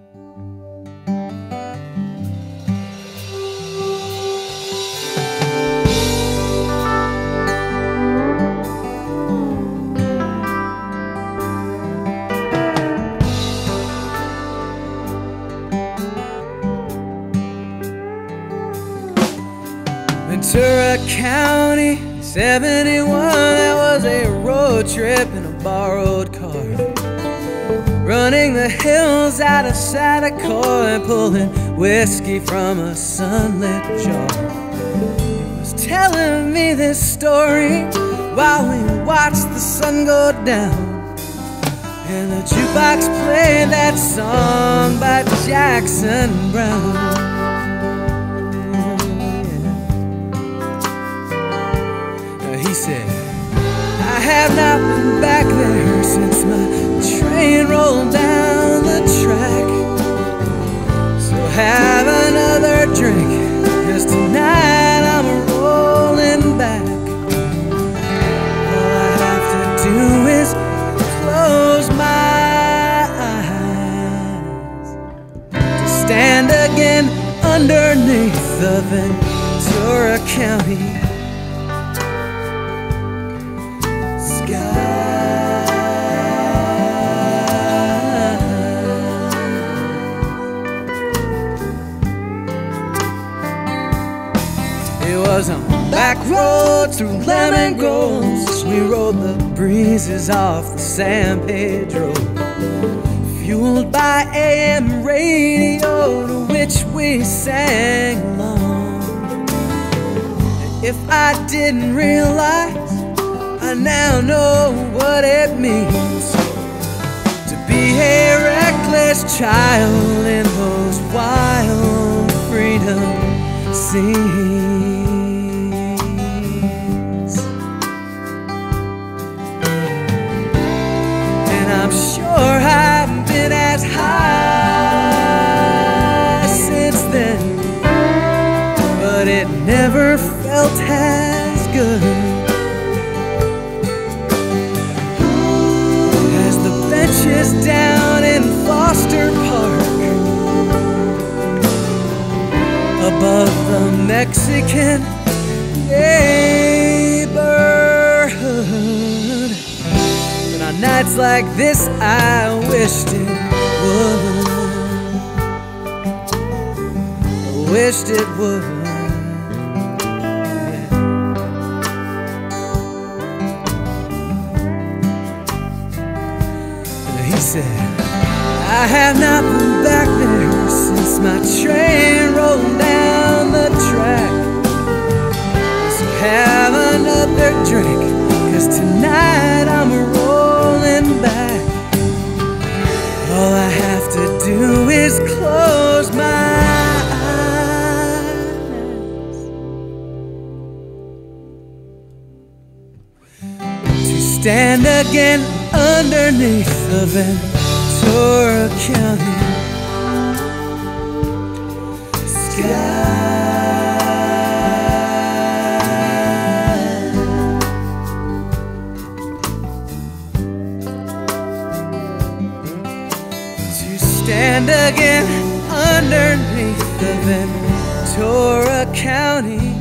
Ventura County, 71, that was a road trip in a borrowed car. Running the hills out of Sadacore and pulling whiskey from a sunlit jar. He was telling me this story while we watched the sun go down. And the jukebox played that song by Jackson Browne. He said, I have not been back there since my train rolled down the track. So have another drink, 'cause tonight I'm rolling back. All I have to do is close my eyes to stand again underneath the Ventura County sky. It was on back roads through lemon groves. We rode the breezes off the San Pedro, fueled by AM radio to which we sang along. If I didn't realize, I now know what it means to be a reckless child in those wild freedom scenes. And I'm sure I've been as high since then, but it never felt as good down in Foster Park above the Mexican neighborhood. And on nights like this I wished it would. I wished it would. He said, I have not been back there since my train rolled down the track. So have another drink, 'cause tonight I'm rolling back. All I have to do is close my eyes to stand again underneath the Ventura County sky. To stand again underneath the Ventura County